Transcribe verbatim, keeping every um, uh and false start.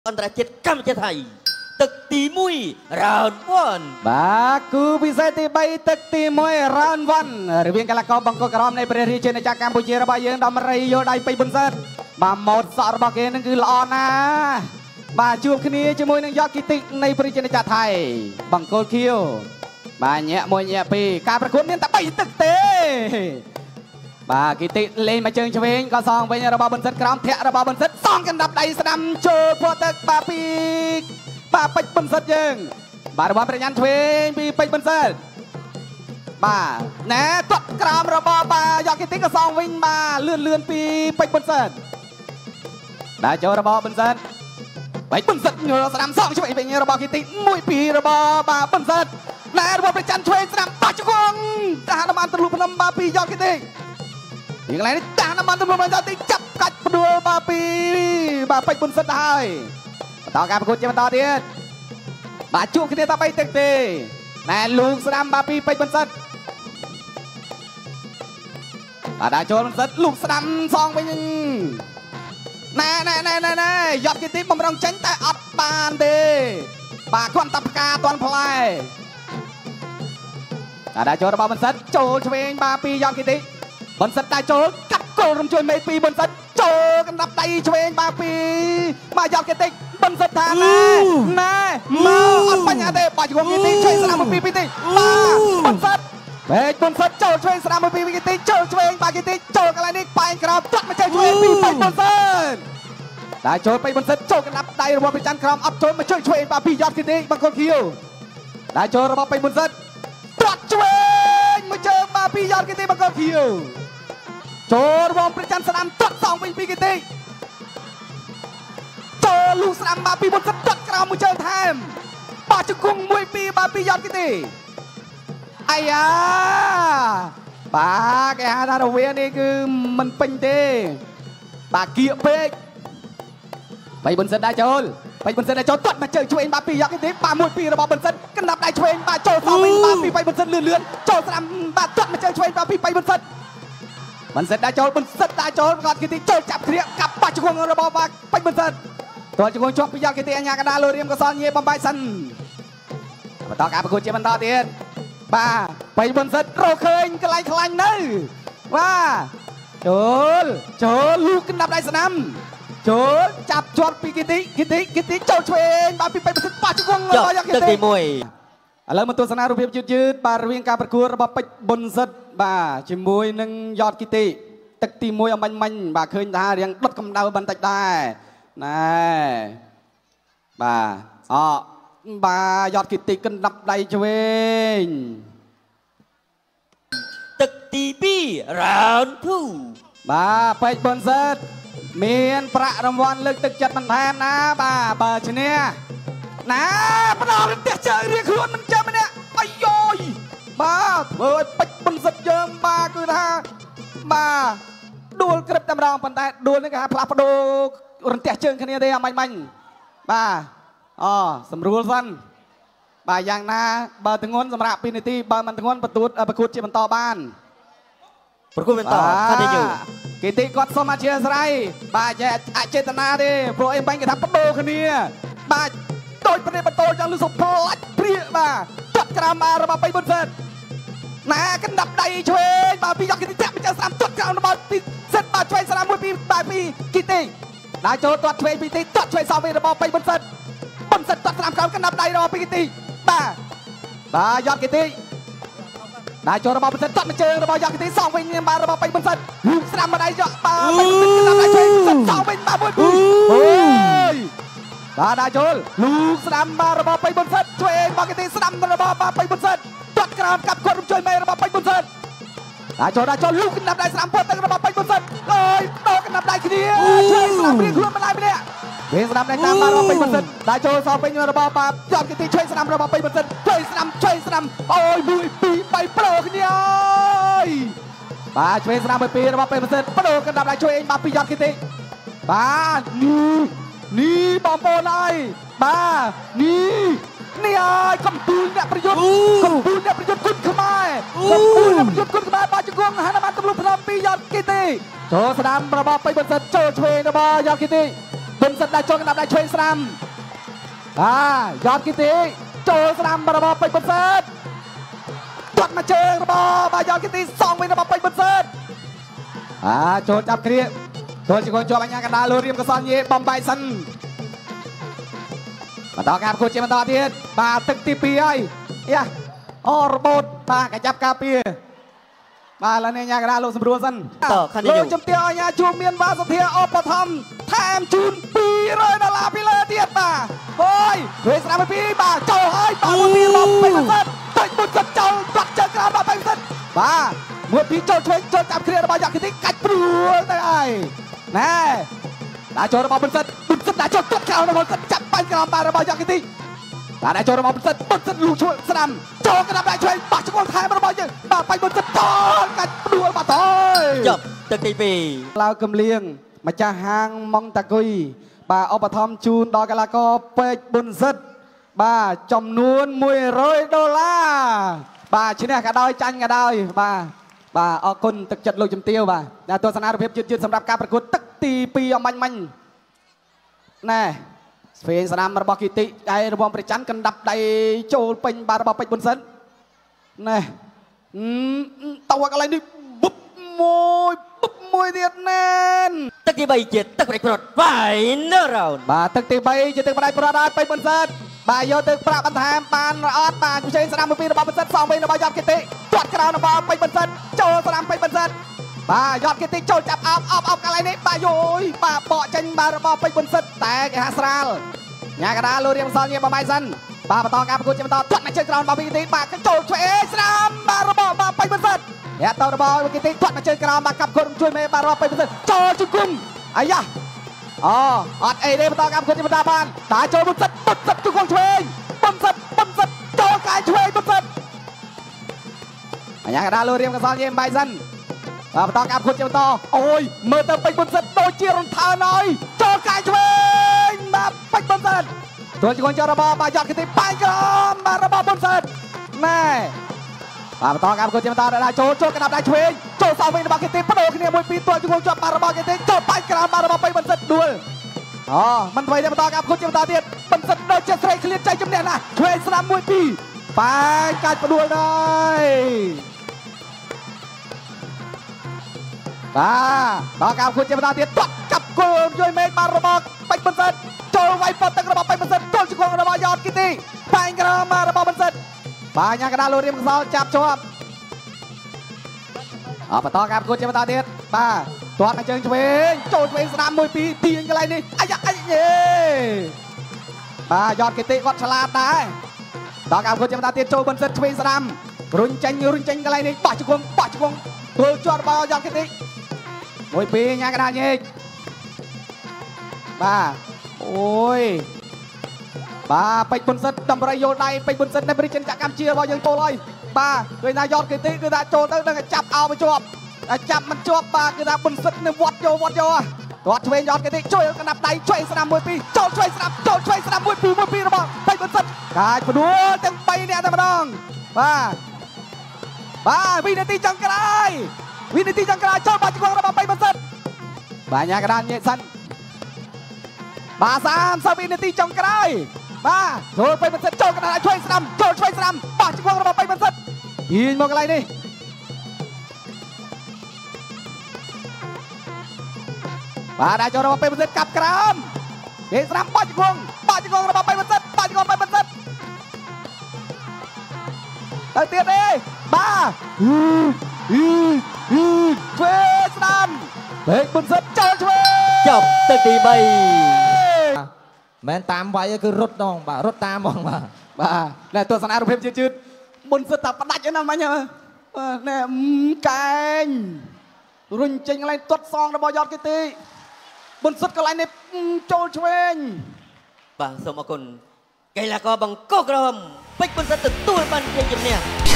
អន្តរជាតិកម្ពុជាថៃទឹកទីមួយ round one បាទគូពិសេសទីបីទឹកទីមួយ round one រវាងកីឡាករបង្គោលក្រមនៃព្រះរាជាណាចក្រកម្ពុជារបស់យើងដំរីយោដៃពេជ្រប៊ុនសិតបាទម៉ូតសក់របស់គេនឹងគឺល្អណាស់បាទជួបគ្នាជាមួយនឹងយកគីតិនៃព្រះរាជាណាចក្រថៃបង្គោលខៀវបាទញាក់មួយញាក់ពីរការប្រកួតមានតែបីទឹកទេបាទគីតិលេងមកជើងឆ្វេងក៏សងវិញរបស់ប៊ុនសិតក្រោមធាក់របស់ប៊ុនសិតសងកណ្ដាប់ដៃស្ដាំចូលព្រោះទឹកបាទពីបាទពេជ្រប៊ុនសិតយើងបាទរបស់ប្រញ្ញាណឆ្វេងពីពេជ្រប៊ុនសិតបាទណែទាត់ក្រោមរបស់បាទយកគីតិក៏សងវិញបាទលឿនលឿនពីពេជ្រប៊ុនសិតដាក់ចូលរបស់ប៊ុនសិតពេជ្រប៊ុនសិតញើស្ដាំសងឆ្វេងវិញរបស់គីតិមួយពីរបស់បាទប៊ុនសិតណែរបស់ប្រចាំឆ្វេងស្ដាំបាច់ជង្គង់តាហានបានទលុភ្នំបាទពីយកគីតិពីកន្លែងនេះតាហានបានទលុភ្នំយកទីចាប់កាច់ផ្ដួលបាទពីបាទពេជ្រប៊ុនសិតទៅហើយបន្តការប្រកួតជាបន្តទៀតបាទជួបគ្នាតែបីទឹកទេណែលូកស្ដាំបាទពីពេជ្រប៊ុនសិតបាទដាក់ចូលប៊ុនសិតលូកស្ដាំសងវិញណែណែណែណែណែយកគីទីបំរុងចេញតែអត់បានទេបាទគាត់តាប់ផ្កាតាន់ផ្លែដាក់ចូលរបស់ប៊ុនសិតចូលឆ្វេងបាទពីយកគីទីប៊ុនសិតដាក់ចូលកាត់គល់រំជួយមេពីប៊ុនសិតចូលកណ្ដាប់ដៃឆ្វេងបាទពីបាទយកគីទីប៊ុនសិតថាណែណែមកអត់បញ្ហាទេបាទយកគីទីឆ្វេងស្ដាំមួយពីពីទីបាទប៊ុនសិតពេកប៊ុនសិតចូលឆ្វេងស្ដាំមួយពីគីទីចូលឆ្វេងបាទគីទីចូលកន្លែងនេះប៉ែងក្រោមទាត់មកចេញឆ្វេងពីពេកប៊ុនសិតតែចូលពេកប៊ុនសិតចូលកណ្ដាប់ដៃរបស់ប្រចាំក្រោមអត់ចូលមកជួយឆ្វេងបាទពីយកគីទីបង្គោលខៀវតែចូលរបស់ពេកប៊ុនសិតទាត់ឆ្វេងមកជើងបាទពីយកគីទីបង្គោលខៀវចូលរបស់ប្រចាំស្ដាំទាត់សងវិញពីគីទីចូលលូស្ដាំបាទពីប៊ុនសិតទាត់ក្រោមមួយជើងថែមបាទជង្គង់មួយពីបាទពីយកគីទីអាយ៉ាបាទគេហៅថារវាងនេះគឺមិនពេញទេបាទគៀកពេកបីប៊ុនសិតដែរចូលបីប៊ុនសិតដែរចូលទាត់មកជើងឆ្វេងបាទពីយកគីទីបាទមួយពីរបស់ប៊ុនសិតកណ្ដាប់ដៃឆ្វេងបាទចូលសងវិញបាទពីបីប៊ុនសិតលឿនលឿនចូលស្ដាំបាទទាត់មកជើងឆ្វេងបាទពីបីប៊ុនសិតប៊ុនសិតដែរចូលប៊ុនសិតដែរចូលគាត់គីទីចូលចាប់គ្រាកាប់បាច់ជង្គង់របស់បាទបីប៊ុនសិតទាត់ជង្គង់ជាប់ពីយកគីទីអញ្ញាកណ្ដាលលូរៀមកសលញេបំបាយសិនបន្តការប្រកួតជាបន្តទៀតបាទបីប៊ុនសិតរកឃើញកន្លែងខ្លាញ់នៅបាទចូលចូលលូកកណ្ដាប់ដៃស្ដាំចូលចាប់ជាប់ពីគីទីគីទីគីទីចូលឆ្វេងបាទពីបីប៊ុនសិតប៉ះជង្គង់របស់យកគីទីទឹកទីមួយឥឡូវមកទស្សនារូបភាពយឺតយឺតបាទរវាងការប្រកួតរបស់ពេជ្រប៊ុនសិតបាទជាមួយនឹងយកគីទីទឹកទីមួយអមាញ់មាញ់បាទឃើញថារៀងដុតកម្ដៅបន្តិចដែរណែបាទអបាទយកគីទីកណ្ដាប់ដៃឆ្វេងទឹកទីពីរ round two បាទពេជ្រប៊ុនសិតមានប្រាក់រង្វាន់លើកទឹកចិត្តបន្ថែមណាបាទបើឈ្នះណាផ្ដោតរន្ទះជើងរៀងខ្លួនមិនចាំម្នាក់អាយយបាទធ្វើឲ្យពេជ្រប៊ុនសិតយើងបាទគឺថាបាទដួលក្រឹបតែម្ដងប៉ុន្តែដួលនេះគេថាផ្លាស់ប្ដូររន្ទះជើងគ្នាទេអាមាញ់មាញ់បាទអូសម្រួលសិនបាទយ៉ាងណាបើធ្ងន់សម្រាប់ពីនាទីបើមិនធ្ងន់បន្ទួតប្រកួតជាបន្តបានប្រកួតបន្តថាទេយូគេទីគាត់សុំអធិស្ឋានបាទចេះអចេតនាទេព្រោះអីបាញ់គេថាបដូរគ្នាបាទដូចប្រទេសបន្តយ៉ាងលឺសុផ្លាច់ព្រាកបាទទាត់ក្រោមបាល់របស់បៃប៊ុនសិតណាកណ្ដាប់ដៃឆ្វេងបាទពីយកគេទីតាក់មកចាស្ដាំទាត់ក្រោមរបស់ពីសិតបាទឆ្វេងស្ដាំមួយពីបាទពីគីទីដាក់ចូលទាត់ឆ្វេងពីទីទាត់ឆ្វេងសងវិញរបស់បៃប៊ុនសិតប៊ុនសិតទាត់ស្ដាំក្រោមកណ្ដាប់ដៃរបស់ពីគីទីបាទបាទយកគីទីដាក់ចូលរបស់ប៊ុនសិតទាត់មកជើងរបស់យកគីទីសងវិញបាទរបស់បៃប៊ុនសិតលូកស្ដាំមកដៃយកបាទបៃប៊ុនសិតកណ្ដាប់ដៃឆ្វេងសិតសងវិញបាទមួយពីអូយបាទដាក់ចូលលូកស្ដាំបាទរបស់បៃប៊ុនសិតឆ្វេងរបស់គីទីស្ដាំរបស់បាទបៃប៊ុនសិតទាត់ក្រោមកាប់គាត់រំជួយមេរបស់បៃប៊ុនសិតដាក់ចូលដាក់ចូលលូកកណ្ដាប់ដៃស្ដាំពោះទឹករបស់បៃប៊ុនសិតអើយដោកណ្ដាប់ដៃគ្នាឆ្វេងស្ដាំរៀងខ្លួនម្ដាយម្នាក់វិញស្ដាំដៃតាមបាទរបស់បៃប៊ុនសិតដាក់ចូលសងវិញរបស់បាទយកគីទីឆ្វេងស្ដាំរបស់បៃប៊ុនសិតឆ្វេងស្ដាំឆ្វេងស្ដាំអូយមួយពីរបីប្រូគ្នាអើយបាទឆ្វេងស្ដាំមួយពីររបស់បៃប៊ុនសិតប្រូកណ្ដាប់ដៃឆ្វេងបាទពីយកគីទីបាទនេះនេះបងប្អូនអើយបាទនេះនេះអើយកំពូលអ្នកប្រយុទ្ធកំពូលអ្នកប្រយុទ្ធគុណខ្មែរកំពូលអ្នកប្រយុទ្ធគុណខ្មែរបាទជង្គង់ហានបានទម្លុះភ្នំពីយកគីទីចូលស្ដាំរបស់បៃប៊ុនសិតចូលឆ្វេងរបស់យកគីទីបុនសិតដាក់ចូលកណ្ដាប់ដៃឆ្វេងស្រាំបាទយ៉តគីទីចូលស្រាំរបស់ពេជ្របុនសិតទាត់មកជើងរបស់បាទយ៉តគីទីសងវិញរបស់ពេជ្របុនសិតអាចូលចាប់គ្រាចូលជង្គង់ជាប់អញ្ញាកណ្ដាលលូរៀមកសនយេបំបាយសិនបន្តការប្រកួតជាបន្តទៀតបាទទឹកទីពីរហើយយ៉ាអូរបូតបាទកាចាប់ការពារបាទឡើយនេះញ៉ាកណ្ដាលលោកសម្រួលសិនលោកជំទាវអញ្ញាជួមមានវ៉ាសធាអបឋមថែមជូនពីររយដុល្លារពីលើទៀតបាទអូយធ្វើស្នាមពីបាទចូលហើយបាទមួយពីរបស់ពេជ្របុនសិតពេជ្របុនសិតចូលបាត់ជើងក្រោមរបស់ពេជ្របុនសិតបាទមួយពីចូលឆ្វេងចូលចាប់គ្រារបស់យ៉ាក់គីទីកាច់ព្រួលទៅហើយណែដាក់ចូលរបស់បុនសិតបុនសិតដាក់ចូលទាត់ក្រោមរបស់បុនសិតចាប់បាញ់ក្រោមបាទរបស់យ៉ាក់គីទីបាទដាក់ចូលរបស់បុនសិតបុនសិតលូឈួលស្ដាំចូលកណ្ដាប់ដៃឆ្វេងបាក់ជង្គង់ថែមរបស់យើងបាទបាញ់បុនសិតតកាច់ព្រួលបាទតើចប់ទឹកទីពីរឡាវកំលៀងម្ចាស់ហាងម៉ុងតាគុយបាទឧបត្ថម្ភជូនដល់កីឡាករពេជ្របុនសិតបាទចំនួនមួយរយដុល្លារបាទឈ្នះក៏ដោយចាញ់ក៏ដោយបាទបាទអរគុណទឹកចិត្តលោកជំទាវបាទដែលទស្សនារូបភាពយឺតៗសម្រាប់ការប្រកួតទឹកទីពីរអំបញ្ញមិញណែស្វេងស្នាមរបស់គីតិឯរបងព្រះច័ន្ទកណ្ដាប់ដៃចូលពេញបាទរបស់ពេជ្របុនសិតណែតើកន្លែងនេះបុបមួយបុបមួយទៀតណែនទឹកទីបីជាទឹកប្រៃប្រត់ Final Round បាទទឹកទីបីជាទឹកប្រៃប្រត់ហើយពេជ្របុនសិតបាទយកទឹកប្រាក់បន្ថែមបានអត់បាទជ័យស្នាមមួយពីរបស់បុនសិតសងវិញរបស់យ៉ាត់គីតិទាត់ក្រោមរបស់ពេជ្របុនសិតចូលស្នាមពេជ្របុនសិតបាទយ៉ាត់គីតិចូលចាប់អោបអោបអោបកន្លែងនេះបាទយោយបាទបកចេញបាទរបស់ពេជ្របុនសិតតែគេហាក់ស្រាលញ៉ាកដាលូរៀមសល់ញៀបំបាយសិនបាទបន្តការប្រកួតជាបន្តទាត់មកជើងក្រោមរបស់ពេជ្រគីតិបាទចូលឆ្វេងស្នាមបាទរបស់បាទពេជ្របុនសិតអ្នកតរបស់គីតិទាត់មកជើងក្រោមបាទកាប់គុំជួយមេបាទរបស់ពេជ្របុនសិតចូលជង្គង់អាយ៉ាអូអត់អីទេបន្តការប្រកួតជាបន្តបានតាចូលបុនសិតបុនសិតជង្គង់ឆ្វេងបុនសិតបុនសិតចូលកាយឆ្វេងបុនសិតអញ្ញាកដាលូរៀមកសល់ញៀបំបាយសិនបាទបន្តការប្រកួតជាបន្តអូយមើលទៅពេជ្របុនសិតដូចជារំថើនហើយចូលកាយឆ្វេងបាទពេជ្របុនសិតចូលជង្គង់ចូលរបស់បាទយ៉ាត់គីទីបាញ់ក្រមបាទរបស់បុនសិតណែបាទបន្តការប្រកួតជាបន្តដល់ចូលចូលកណ្ដាប់ដៃឆ្វេងចូលសងវិញរបស់គីទីបដូរគ្នាមួយពីរទាត់ជង្គង់ជាប់បាទរបស់គីទីចូលបាញ់ក្រមបាទរបស់ពេជ្របុនសិតដួលអូមិនអ្វីទេបន្តការប្រកួតជាបន្តទៀតបុនសិតដូចជាស្រីឃ្លានចៃជំនះណាឆ្វេងស្ដាំមួយពីរបាញ់កាច់បដួលដែរបាទបន្តការប្រកួតជាបន្តទៀតទាត់កាប់គល់យយមេឃបាទរបស់ពេជ្របុនសិតចូលវាយពត់ទឹករបស់ពេជ្របុនសិតចូលជង្គង់របស់យ៉ាត់គីទីបាញ់ក្រមបាទរបស់បុនសិតបាទញ៉ាកដាលូរៀមកសល់ចាប់ជាប់អបតការប្រកួតជាបន្តទៀតបាទទាត់មកជើងឆ្វេងចូលឆ្វេងស្ដាំមួយពីរទាញកន្លែងនេះអាយ៉ាអាយេបាទយ៉ាត់គីតិគាត់ឆ្លាតដែរតការប្រកួតជាបន្តទៀតចូលបុនសិតឆ្វេងស្ដាំរុញចេញរុញចេញកន្លែងនេះបោះជង្គង់បោះជង្គង់ធ្វើជាប់របស់យ៉ាត់គីតិមួយពីរញ៉ាកដាលញែកបាទអូយបាទពេជ្របុនសិតតម្រៃយល់ដៃពេជ្របុនសិតនៃប្រជាជនកម្ពុជារបស់យើងចូលហើយបាទឃើញថាយ៉ាត់គីទីគឺថាចូលទៅនឹងចាប់អោមកជាប់ចាប់មិនជាប់បាទគឺថាបុនសិតនឹងវត្តយកវត្តយកទាត់ឆ្វេងយ៉ាត់គីទីជួយកណ្ដាប់ដៃឆ្វេងស្ដាំមួយពីរចូលឆ្វេងស្ដាំចូលឆ្វេងស្ដាំមួយពីរមួយពីររបស់ពេជ្របុនសិតកាយផ្ដួលទាំងបីនាក់តែម្ដងបាទបាទវិនាទីចុងក្រោយវិនាទីចុងក្រោយចូលបាច់ជង្គង់របស់ពេជ្របុនសិតបាទញ៉ាកដានញែកសិនបាទសាមសិបវិនាទីចុងក្រោយបាទចូលពេជ្របុនសិតចូលកណ្ដាលឆ្វេងស្ដាំចូលឆ្វេងស្ដាំបោះជង្គង់របស់ពេជ្របុនសិតហ៊ីងមកកន្លែងនេះបាទដាក់ចូលរបស់ពេជ្របុនសិតកាប់ក្រោមហេស្ដាំបោះជង្គង់បោះជង្គង់របស់ពេជ្របុនសិតបោះជង្គង់ពេជ្របុនសិតទៅទៀតទេបាទហ៊ីហ៊ីហ៊ីឆ្វេងស្ដាំពេជ្របុនសិតចូលឆ្វេងចប់ទឹកទីបីមែនតាមវាយគឺរត់ដងបាទរត់តាមហ្មងបាទបាទតែទស្សនារូបភាពជឿជឿបុនសិតតែផ្ដាច់ណាស់មិញណែកែងរុញចេញកន្លែងទាត់សងរបស់យ៉ាត់គីទីបុនសិតកន្លែងនេះចូលឆ្វេងបាទសូមអរគុណកីឡាករបង្គោលក្រហមពេជ្របុនសិតទទួលបានជ័យជំនះ